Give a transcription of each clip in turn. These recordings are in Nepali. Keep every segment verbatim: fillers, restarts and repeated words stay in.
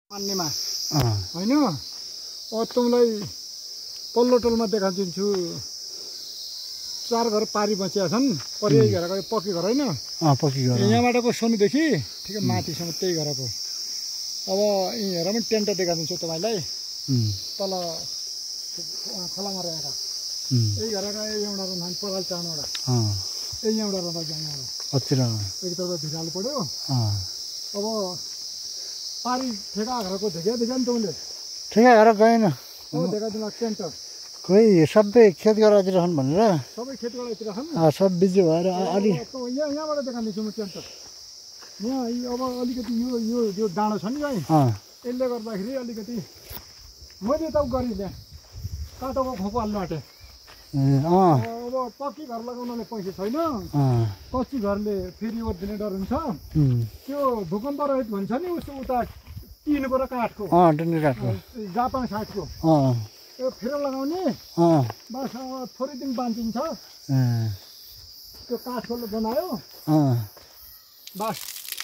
मान्नेमा हैन ओ तिमीलाई पल्लो टोलमा देखाइदिन्छु चार घर पारी बचिया छन् परि घरको पक्की घर हैन अ पक्की घर यहाँबाटको सोनुदेखि ठिकै माथिसम्म त्यही घरको अब यी हेर पनि टेन्ट देखाइदिन्छु तपाईलाई तल खोलामा रहेका यही घरका एउटा नाम पराल चानवटा अ यही एउटा रदा जानेवटा अतिर एकतर्फ भिराल पड्यो अ अब पारी ठेका घरको देखिया देखिया नि तिमीले ठेका घर गएन ओ देखाइदिनु टेन्ट कोही सबै खेत गरातिर छन् भनेर सबै खेत गरातिर छन् अ सब बिजी भएर अलि यहाँ यहाँबाट देखाइदिन्छु म टेन्ट यहाँ अब अलिकति यो यो यो डाँडो छ नि है अ यसले गर्दाखेरि अलिकति मैले त गरिदिएँ काटोको खोको हाल्नु आँटे अ अब पक्की घर लगाउनले पैसा छैन अ कच्ची घरले फेरि ओर्दिने डर हुन्छ त्यो भूकम्प रहित भन्छ नि उसको उता टिनको र काठको अ टिनको काठको जापान साइडको अ त्यो फेर लगाउने अ बस थोरै दिन बाँचिन्छ त्यो काठको बनायो अ बस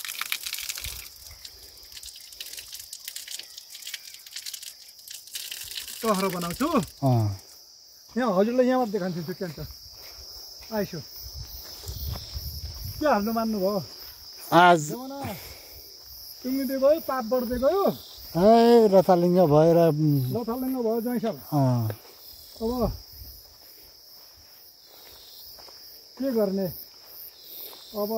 टहरो बनाउँछु अ यहाँ हजुरलाई यहाँबाट देखाउँछु त्यो टेन्ट आइसु के हाल्नु मान्नुभयो आज टुङ्गिँदै गयो पाप बढ्दै गयो ए रथालिङ्ग भएर लथालिङ्ग भयो जैसा अ अब के गर्ने अब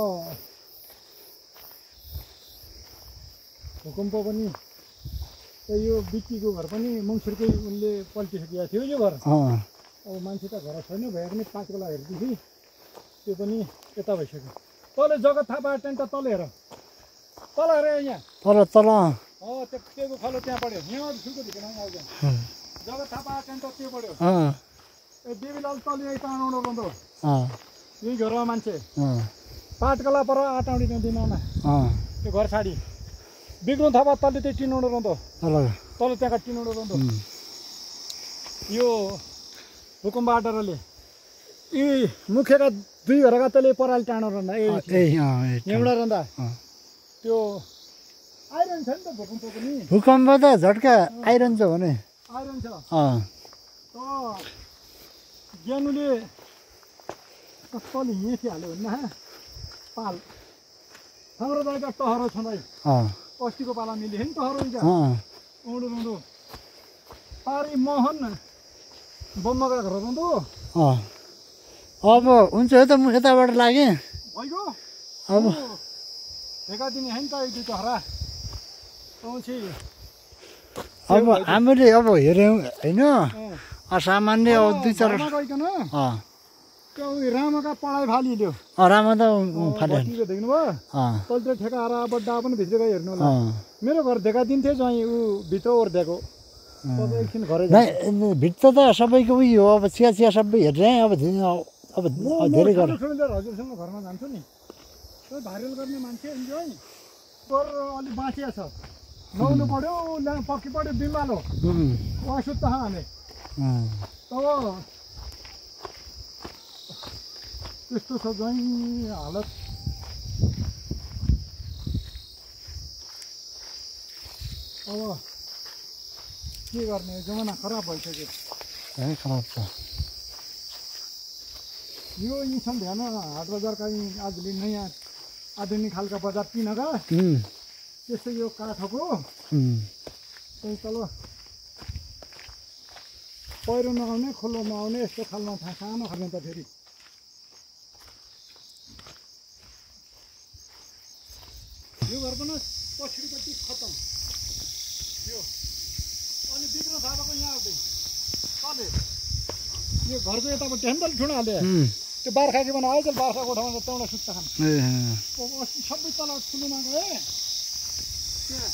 भूकम्प पनि यो बिक्कीको घर पनि मङ्सिरकै उनले पल्टिसकेको थियो यो घर अब मान्छे त घर छैन भए पनि पाँच बेला हेर्दैछु त्यो पनि यता भइसक्यो तँले जग्गा थाहा पायो टेन्ट तल हेर तल हेर यहाँ तल तल अँ त्यो त्यो खलो त्यहाँ पढ्यो यहाँ छुको भित्र आउँछ जग्गा थाहा पायो टेन्ट त्यो पढ्यो ए देवीलाल तल यही टाढो रहँदो यही घरमा मान्छे पाटकला पर आटाउडी दिनमा त्यो घर छाडी बिग्नु थाहा भयो तलले त्यही टिनौडो रहँदो तल त्यहाँका टिनौडो रहँदो यो भूकम्प आडरले यी मुखेका दुई घरका तले पराली टाढो रहँदा ए एउटा रहँदा त्यो आइरहन्छ नि त भूकम्प पनि भूकम्प त झट्का आइरहन्छ भने आइरहन्छ अँ त ज्ञानुले तल हिँची हाल्यो भने पाल हाम्रो दाइका टहरो छँदै अस्तिको पाला मिल्यो नि टहरो औँडो रौँदो पारी मोहन बम्मका घर रौँदो अब हुन्छ त म यताबाट लागेँ भइगयो अब ठेका दिने होइन त एक दुई टहरा पछि अब हामीले अब हेऱ्यौँ होइन असामान्य अब दुई चार गइकन त्यो रामका पढाइ फालिल्यो रामा त फाल्यो देख्नुभयो तल ठेका हारा बड्डा पनि भित्र गई हेर्नु होला मेरो घर देखा दिन्थ्यो चाहिँ ऊ भित्र ओर्दिएको एकछिन घरै भित्र त सबैको उयो हो अब चिया चिया सबै हेरेँ अब अब धेरै गरेर हजुरसँग घरमा जान्छु नि त्यो भाइरल गर्ने मान्छे है तर अलिक बाँचिया छ नुहाउनु पऱ्यो पक्की पऱ्यो बिमालो उहाँ सुत्ता हाने तब त्यस्तो छ जहीँ हालत अब के गर्ने जमाना खराब भइसक्यो है खराब छ यो यी छन् ध्यान हाट बजारका आजले नयाँ आधुनिक खालका बजार किनका त्यस्तै यो काठको त्यही तल पहिरो नआउने खोलो नआउने यस्तो खालमा सानो खालमा त फेरि यो घर पनि पछिपट्टि खतम यो अनि बिग्र थापाको यहाँ आउँदै तले यो घरको यतापट्टि होइन त ठुलो हाले त्यो बार्खाकी बनायो आइज बार्खाको ठाउँमा त्यहाँबाट सुत्ता खानु अस्ति सबै तल ठुलोमा गएँ त्यहाँ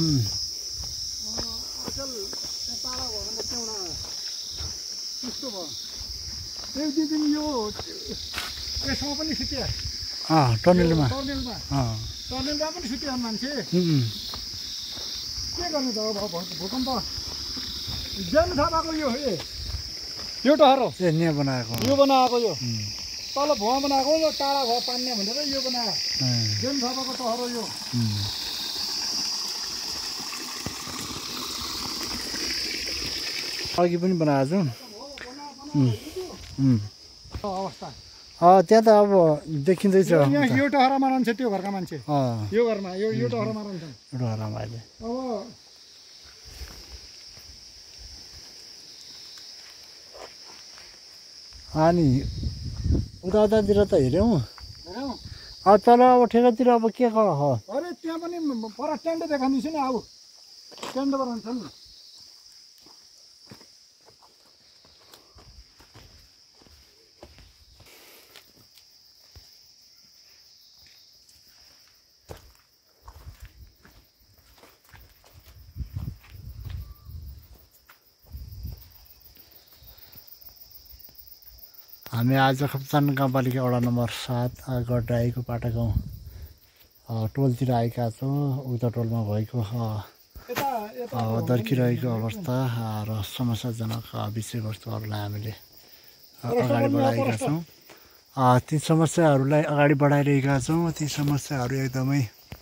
अचल त्यहाँ टाढा भयो भने त्यहाँबाट त्यस्तो भयो एक दुई दिन यो यसमा पनि सुत्यो टनेलमा टनेलमा टनेलमा पनि सुत्यो मान्छे के गर्ने त अब भूकम्प ज्यान थाहा पाएको यो ए यो टहरो ए यहाँ बनाएको यो बनाएको यो तल भुवा बनाएको यो टाढा भयो पान्ने भनेर यो बनायो ज्यान थाहा पाएको टहरो यो अघि पनि बनाएको छु अवस्था त्यहाँ त अब देखिँदैछ यहाँ यो टहरामा रहन्छ त्यो घरका मान्छे अँ यो घरमा यो यो टहरामा रहन्छ डहरामा अहिले अब अनि उता उतातिर त हेऱ्यौँ अब तल अब ठेकातिर अब के हो अरे त्यहाँ पनि पर टेन्ट देखाउँदैछ नि अब टेन्ट बनाउँछ नि हामी आज खप्चान गाउँपालिका वडा नम्बर सात गड्डाईको पाटा गाउँ टोलतिर आएका छौँ उता टोलमा भएको दर्किरहेको अवस्था र समस्याजनक विषयवस्तुहरूलाई हामीले अगाडि बढाएका छौँ ती समस्याहरूलाई अगाडि बढाइरहेका छौँ ती समस्याहरू एकदमै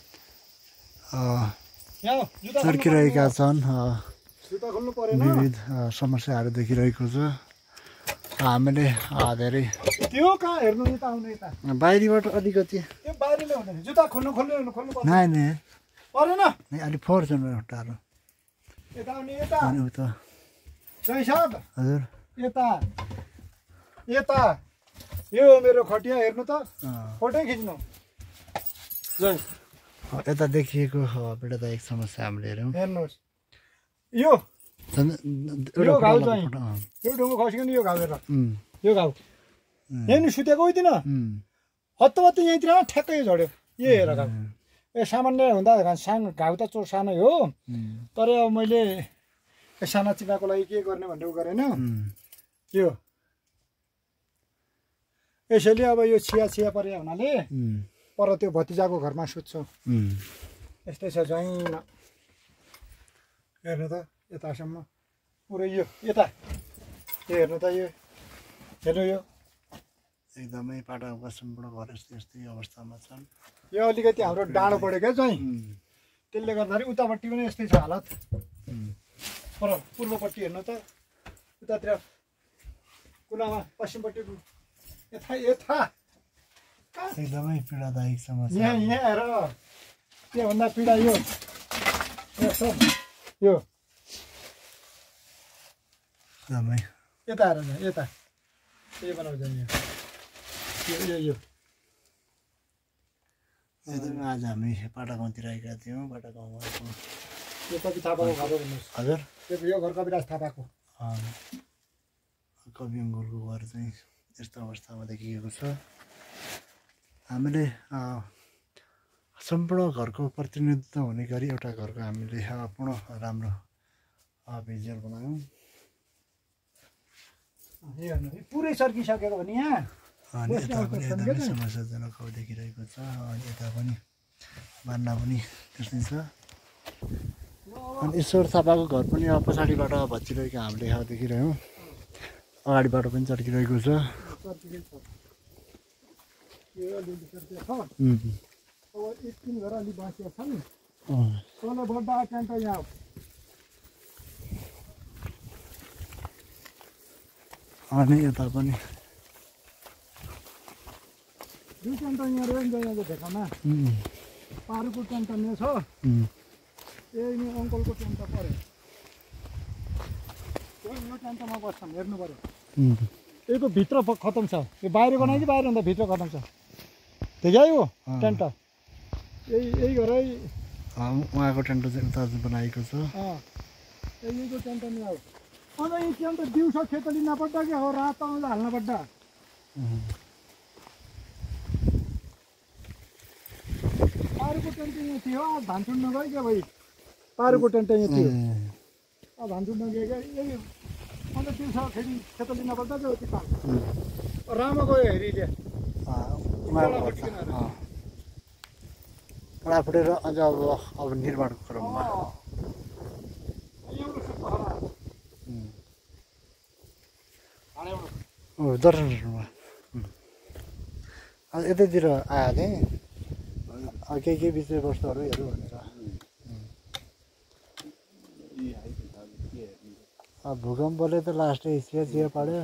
चर्किरहेका छन् विविध समस्याहरू देखिरहेको छ हामीले धेरै त्यो कहाँ हेर्नु नि त आउने यता बाहिरीबाट अलिकति त्यो बाहिरले हुँदैन जुत्ता खोल्नु खोल्नु खोल्नु पर्छ नाइ नै परेन अलि फोर्छ टाढो यता आउने यता अनि उता जय साहब हजुर यता यता यो मेरो खटिया हेर्नु त फोटो खिच्नु जय यता देखिएको पीडादायक समस्या हामीले हेऱ्यौँ हेर्नुहोस् यो यो घाउ चाहिँ यो ढुङ्गो खस्किनु यो घाउ हेर यो घाउ यहाँ नि सुतेको होइन हत्तपत्त यहीँतिर ठ्याक्कै झड्यो यो हेर घाउ ए सामान्य हुँदा सानो घाउ त चोट सानो हो तर अब मैले साना चिनाको लागि के गर्ने भनेर उ गरेन यो यसैले अब यो छिया छिया परे हुनाले पर त्यो भतिजाको घरमा सुत्छु यस्तै छ झैँ हेर्नु त यतासम्म पुरै यो यता यो हेर्नु त यो हेर्नु यो एकदमै पाटाको सम्पूर्ण घर यस्तै यस्तै अवस्थामा छन् यो अलिकति हाम्रो डाँडो पऱ्यो क्या चाहिँ त्यसले गर्दाखेरि उतापट्टि पनि यस्तै छ हालत पर पूर्वपट्टि हेर्नु त उतातिर कुनामा पश्चिमपट्टिको यथा यथा एकदमै पीडादायक समस्या यहाँ यहाँ हेर त्योभन्दा पीडा यो यो एकदमै यता हेर न यता यो बनाउँछ नि यो यो यो एकदमै आज हामी पाटा गाउँतिर आएका थियौँ पाटा गाउँमा यो कवि थापाको घर हो भन्नुहोस् हजुर यो घर कविराज थापाको कवि अङ्गुरको घर चाहिँ यस्तो अवस्थामा देखिएको छ हामीले सम्पूर्ण घरको प्रतिनिधित्व हुने गरी एउटा घरको हामीले पूर्ण राम्रो भिजुअल बनायौँ पुरै सर्किसकेको हो नि यहाँ अनि यता पनि एकदमै समस्याजनक देखिरहेको छ अनि यता पनि बान्ना पनि त्यस्तै छ अनि ईश्वर थापाको घर पनि अब पछाडिबाट भत्किरहेको हामीले देखिरह्यौँ अगाडिबाट पनि चर्किरहेको छ अनि यता पनि दुई टेन्ट यहाँ रहेछ यहाँको ढेकामा पारुको टेन्ट यहाँ छ यही अङ्कलको टेन्ट पऱ्यो यो टेन्टमा बस्छौँ हेर्नु पऱ्यो यको भित्र खतम छ यो बाहिर बनायो कि बाहिर भन्दा भित्र खतम छ देखायो टेन्ट यही यही घरै उहाँको टेन्ट चाहिँ उता बनाएको छ यहीको टेन्ट नि अब अन्त यी टेन्ट दिउँसो खेतली नपर्दा क्या हो रात आउँदा हाल्न पर्दा पारुको टेन्ट यहाँ थियो धान चुड्न गयो क्या भाइ पारुको टेन्ट यहाँ थियो धान चुड्न गयो क्या यही अन्त दिउँसो खेती खेतली नपर्दा चाहिँ त्यो राम्रो गयो हेरिले पडा फुटेर अझ अब अब निर्माणको क्रममा दर्शनहरूमा यतैतिर आयो थिएँ केही केही विषयवस्तुहरू हेरौँ भनेर भूकम्पले त लास्टै चिया चिया पाड्यो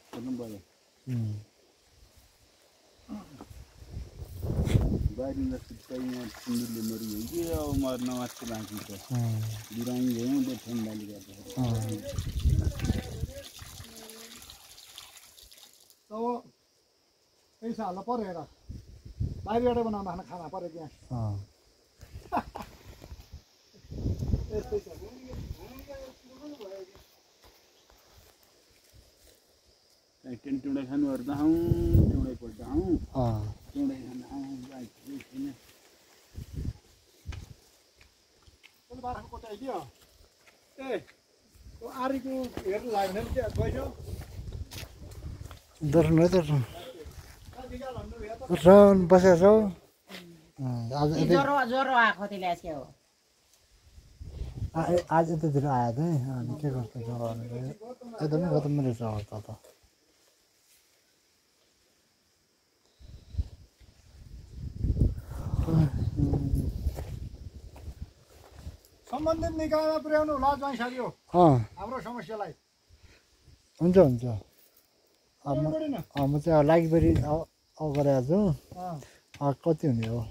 बारीमा सुत्ताइमा सुँगुरले मरियो कि अब मर्न मात्रै बाँकी छ बिरामी भयो त्यो ठन्डाले गर्दा अब पैसा हाल्नु पर्यो हेर बाहिरबाटै बनाउन खाना खाना पर्यो त्यहाँ यस्तै छ टेन्टुडै खानुहरू त आउँ त्यौँडै पल्ट आउँ त्यौँडै खानु आउँ बाइक छैन बाख्रा कोटाइदियो ए त्यो आरीको हेर्नु लाग्यो भने त्यहाँ गइसक्यो दर्शन है दर्शन दर्शन बसेको छौ आज ज्वरो ज्वरो आएको त्यसले आजके हो आज यतातिर आयो त अनि के कस्तो छ एकदमै खतम रहेछ अवस्था त सम्बन्धित निकायमा पुर्याउनु होला ज्वाइँ साथी हो हाम्रो समस्यालाई हुन्छ हुन्छ म चाहिँ लागिबेरी अब गरेको छु कति हुने हो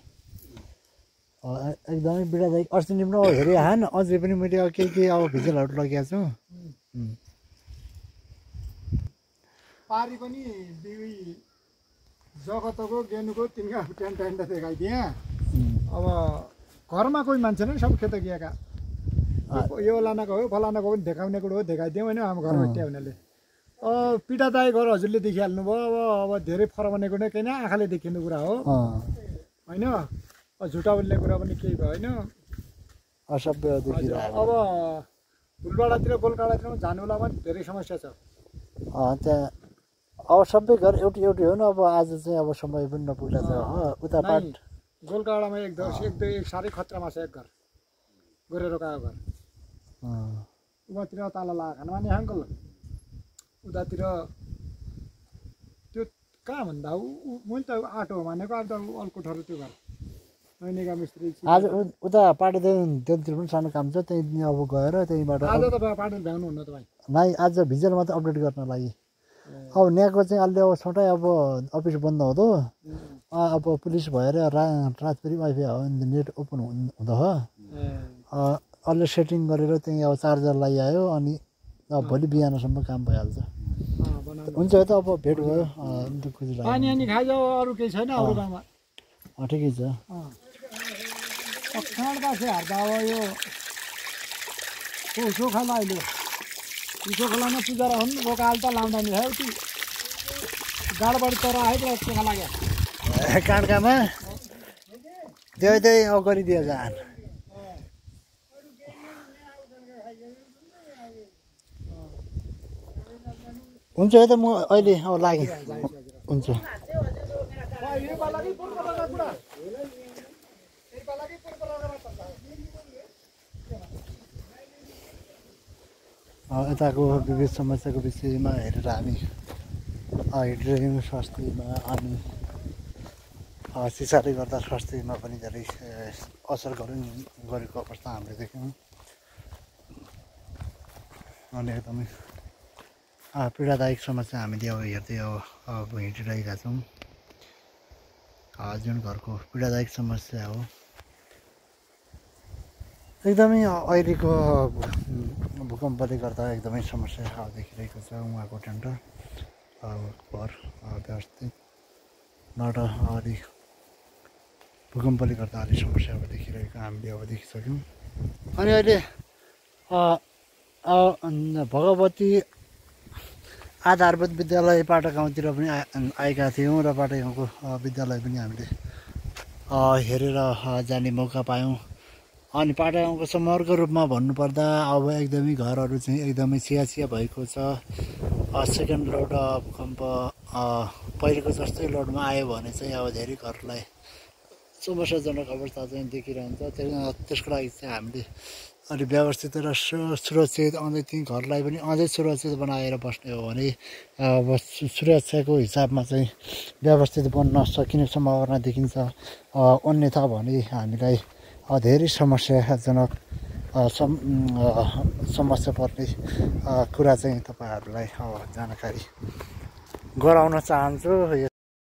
एकदमै पीडादायक अस्ति पनि अब हेरि हान अझै पनि मैले केही केही अब भिजलहरू लगाएको छु पारी पनि बिवी जगतको गेनुको तिनका टेन्ट टेन्ट देखाइदिएँ अब घरमा कोही मान्छे नै सब खेत गएका यो लानाको हो फलानाको पनि देखाउने कुरो हो देखाइदिउँ होइन हाम्रो घरमा भेट्यो हुनाले अब पीडादायक गरेर हजुरले देखिहाल्नु भयो अब अब धेरै फरमानेको नै किन आँखाले देखिने कुरा हो होइन झुटा बोल्ने कुरा पनि केही भयो होइन असभ्य अब फुलबाडातिर गोलकाडातिर जानुलाई पनि धेरै समस्या छ त्यहाँ अब सबै घर एउटै एउटै हो नि अब आज चाहिँ अब समय पनि नपुग्ला छ उता पाट गोलकाडामा एक दस एक दुई एक साह्रै खतरामा छ एक घर गरेर गएको घर उतातिर ताला लगाएको खानु माने अङ्कल उतातिर त्यो कहाँ भन्दा मैले त आटो हो भनेको अब त अल्कोठहरू त्यो घर नैनिका मिस्त्री आज उता पाटेदेखि त्यहाँतिर पनि सानो काम छ त्यहीँ अब गएर त्यहीँबाट आज त पाटे भ्याउनु हुन्न तपाईँ नाइ आज भिजल मात्रै अपडेट गर्न लागि अब यहाँको चाहिँ अहिले अब छोटै अब अफिस बन्द हुँदो अब पुलिस भएर रा रात फेरि वाइफाई हो नेट ओपन हुँदो हो अहिले सेटिङ गरेर त्यहीँ अब चार्जर लगाइआयो अनि अब भोलि बिहानसम्म काम भइहाल्छ हुन्छ त अब भेट भयो खुसी लाग्यो पानी अनि खाइजाऊ अरू केही छैन अरू गाउँमा ठिकै छ खाँडका चाहिँ हार्दा अब यो सोखला अहिले सोखलामा पुजारा हुन् बोका हाल त लाउँदा नि है उति गाडबडी तर आयो सोखा लाग्यो काँडकामा त्यही त्यही अब गरिदियो जान हुन्छ है त म अहिले अब लागेँ हुन्छ यताको विविध समस्याको विषयमा हेरेर हामी हिँडिरहेको स्वास्थ्यमा अनि सिसाले गर्दा स्वास्थ्यमा पनि धेरै असर गर्नु गरेको अवस्था हामीले देख्यौँ अनि एकदमै पीडादायक समस्या हामीले अब हेर्दै अब हिँडिरहेका छौँ जुन घरको पीडादायक समस्या हो एकदमै अहिलेको भूकम्पले गर्दा एकदमै समस्या देखिरहेको छ उहाँको टेन्ट घर व्यवस्थित नट अलि भूकम्पले गर्दा अलिक समस्या अब देखिरहेको हामीले अब देखिसक्यौँ अनि अहिले भगवती आधारभूत विद्यालय पाटा गाउँतिर पनि आएका थियौँ र पाटा गाउँको विद्यालय पनि हामीले हेरेर जाने मौका पायौँ अनि पाटा गाउँको समग्र रूपमा भन्नुपर्दा अब एकदमै घरहरू चाहिँ एकदमै चिया चिया भएको छ सेकेन्ड लोड भूकम्प पहिलेको जस्तै लोडमा आयो भने चाहिँ अब धेरै घरलाई समस्याजनक अवस्था चाहिँ देखिरहन्छ त्यसको लागि चाहिँ हामीले अलि व्यवस्थित र सुरक्षित अझै ती घरलाई पनि अझै सुरक्षित बनाएर बस्ने हो भने अब सुरक्षाको हिसाबमा चाहिँ व्यवस्थित बन्न सकिने सम्भावना देखिन्छ अन्यथा भने हामीलाई धेरै समस्याजनक सम समस्या पर्ने कुरा चाहिँ तपाईँहरूलाई जानकारी गराउन चाहन्छु।